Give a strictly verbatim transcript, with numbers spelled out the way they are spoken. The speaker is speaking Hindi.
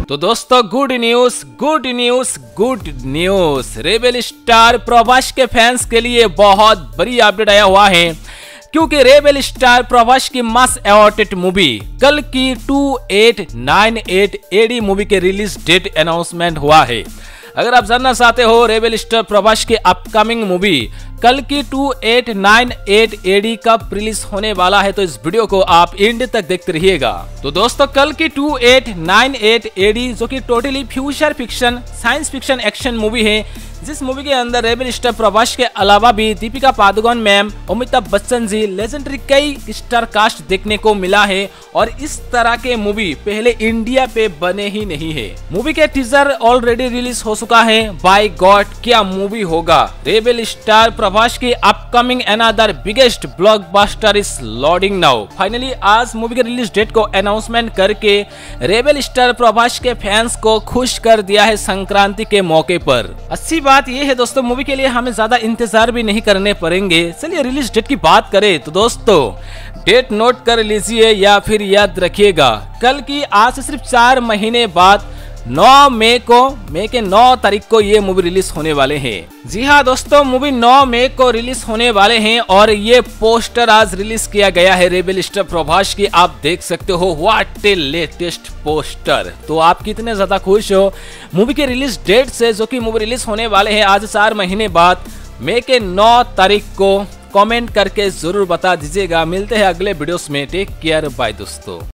तो दोस्तों good news good news good news rebel star Prabhas के फैंस के लिए बहुत बड़ी अपडेट आया हुआ है, क्योंकि रेबेल स्टार प्रभास की मस्ट अवॉर्डेड मूवी कल की two eight nine eight AD movie के रिलीज डेट अनाउंसमेंट हुआ है। अगर आप जानना चाहते हो रेबेल स्टार प्रभास की अपकमिंग मूवी कल की two eight nine eight AD कब रिलीज होने वाला है, तो इस वीडियो को आप एंड तक देखते रहिएगा। तो दोस्तों कल की two eight nine eight AD जो कि totally future fiction science fiction action movie है, जिस मूवी के अंदर रेबेल स्टार प्रभास के अलावा भी दीपिका पादुकोण मैम, अमिताभ बच्चन जी, लेजेंडरी कई स्टार कास्ट देखने को मिला है। और इस तरह के मूवी पहले इंडिया पे बने ही नहीं है। मूवी के टीजर ऑलरेडी रिलीज हो चुका है। बाय गॉड क्या मूवी होगा। रेबेल स्टार प्रभास की upcoming another biggest blockbuster is loading now. Finally आज मूवी के रिलीज डेट को अनाउंसमेंट करके रेबेल स्टार प्रभास के फैंस को खुश कर दिया है संक्रांति के मौके पर। अच्छी बात यह है दोस्तों, मूवी के लिए हमें ज्यादा इंतजार भी नहीं करने पड़ेंगे। चलिए रिलीज डेट की बात करें तो दोस्तों डेट नोट कर लीजिए या फिर याद रखिएगा। कल की आज से सिर्फ चार महीने बाद नौ मई को मई के नौ तारीख को ये मूवी रिलीज होने वाले हैं। जी हाँ दोस्तों, मूवी नौ मई को रिलीज होने वाले हैं और ये पोस्टर आज रिलीज किया गया है रेबेल स्टार प्रभास की। आप देख सकते हो व्हाट ए लेटेस्ट पोस्टर। तो आप कितने ज्यादा खुश हो मूवी के रिलीज डेट से, जो कि मूवी रिलीज होने वाले हैं आज चार महीने बाद मई के नौ तारीख को। कमेंट करके जरूर बता दीजिएगा। मिलते हैं अगले वीडियोस में। टेक केयर, बाय दोस्तों।